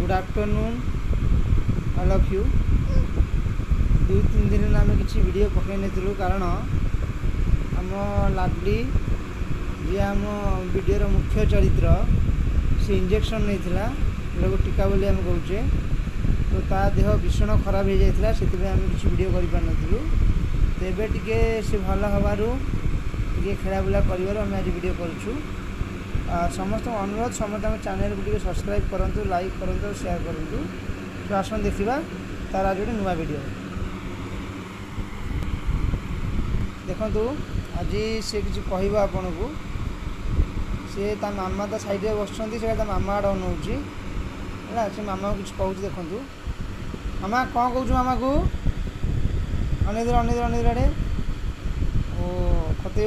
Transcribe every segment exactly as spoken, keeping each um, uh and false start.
Good afternoon all of you. दुई तीन दिन आम किसी वीडियो पकई नहीं कारण आम लाडली जी आम वीडियोर मुख्य चरित्र से इंजेक्शन नहीं टीका बोली आम कहे तो ता देह भीषण खराब हो जाता से आम किसी वीडियो कर पार नथिलु। तो एबे टिके से भल हबारु टिके खेला बुला कर आम आज वीडियो करूँ। समस्त अनुरोध समस्त आम चैनल को सब्सक्राइब करूँ, लाइक करूँ, शेयर करूँ। तो आसन देखा तार आज गोटे नुआ वीडियो देखु। आज सी किसी कह आपन को सी ता मामा ता साइड में बस मामा आड़ अनाऊँगी है से मामा को कुछ कहूँ। देखु मामा कौन कौच मामा को अनेदर अनेदर अनेदर आड़े ओ खते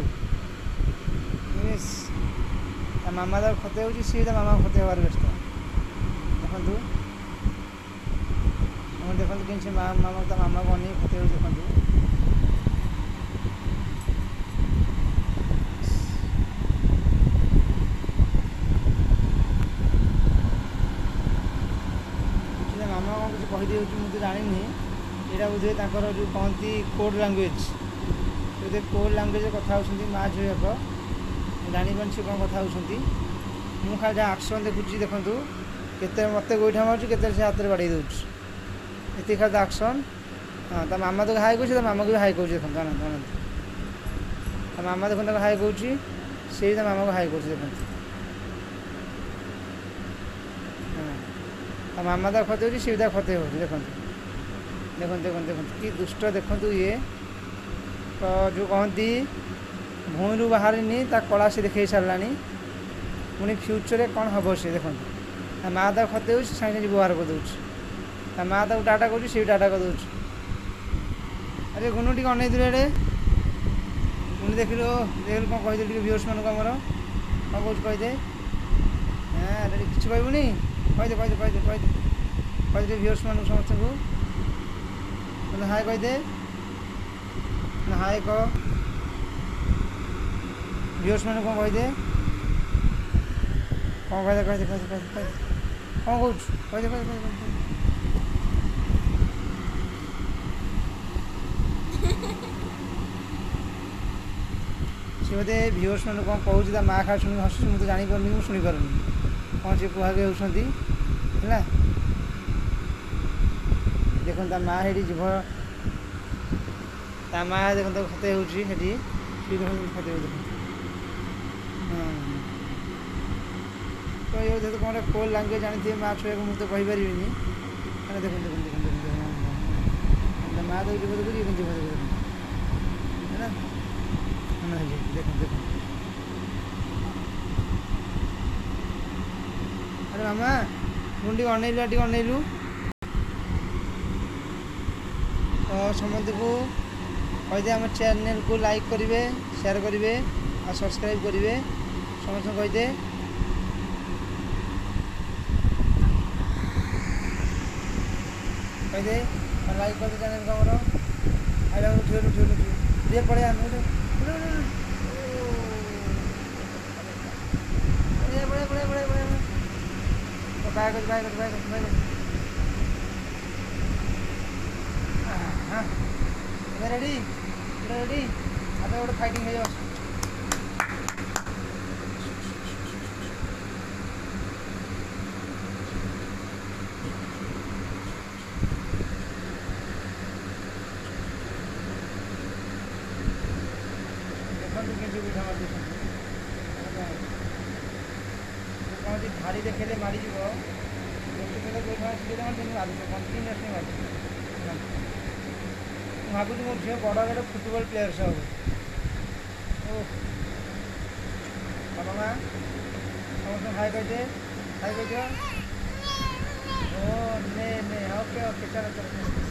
मामा तार खते हो सी मामा खते हबार व्यस्त। देखु देखते कि मामा ता मामा को अनेक खते हो देखु। मामा कौन कुछ कहीदे मुझे जानी यहाँ बोधे जो कहती कोड लांगुएज बोधे कोड लांगुएज कथा होती माँ झीक जापार से कौन कथा होती मुझे खाली जहाँ आक्शन देखुची। देखूँ केते मत गोईठा मारूँ के हाथ में बाड़े दूसरी ये खाली आक्शन। हाँ ता मामा तो हाई कहे मामा को भी हाई कहे। देखो जानते मामा देखो हाई कहे से मामा को हाई कहे। देखो हाँ मामा तार खते हो सी तार खते हो। देखो देखो देखो देखो कि दुष्ट देखु ये तो जो कहती भूई बाहर कला से देखे सारा पुणी फ्यूचर कौन हम से। देखो माँ तार खते हो सागे व्यवहार कर दूसरी माँ ताक टाटा कर सी टाटा कर दूसरी। अरे गुनु टी अन अड़े पुणी देख लो देख कौन कहीदे व्यूअर्स मानक आमर कौन कौच कहीदे। हाँ किसी कहबूनी कहीदे कहीदे कहीदे कहीदे कहीदे व्यूअर्स मानक समस्त को मतलब हाय कहीदे हाय कह व्यूअर्स मानक कौन कहीदे कौन कहीदे कहीदे कहीदे कहीदे कहीदे कौन कौच कहीदे कहीदे कहीदे सी बोधे व्यूअर्स मैंने कौन कहूँ माँ खा शुणी हसुच मुझे जापर मुझे शुणी पारूनी कौन सी कुहागे होती है। देखो ता माँ हेटी जीव ता माँ देखो तो खते होती खते हो। हाँ तो ये तो कौन कोल लांगुएज जानते माँ छुआ को मुझे कहीपर मैंने। देखो देखो देखो देखो माँ तो जीव देखो जीव देखो है ना। देखो देखो अरे मामा मुझे अनैलु टे अनैलु तो समस्त को कहीदे आम चैनल को लाइक करेंगे, शेयर करेंगे और सब्सक्राइब करेंगे। समस्त कहीदे कहीदे लाइक कर चैनल को आमर आई लव उठे उठे उठे दे पड़े आम बड़े बड़े बड़े बड़े बाय कर बाय कर बाय कर बाय कर। हाँ रेडी रेडी आप गोटे फाइटिंग हो भारी देखे मारिज कंटिन्यूसली मार भावुँ मो झील बड़ गोटे फुटबल प्लेयर सब मामा समस्त हाई कहीदे हाई कह ओ ने ने ओके ओके चलो चलो।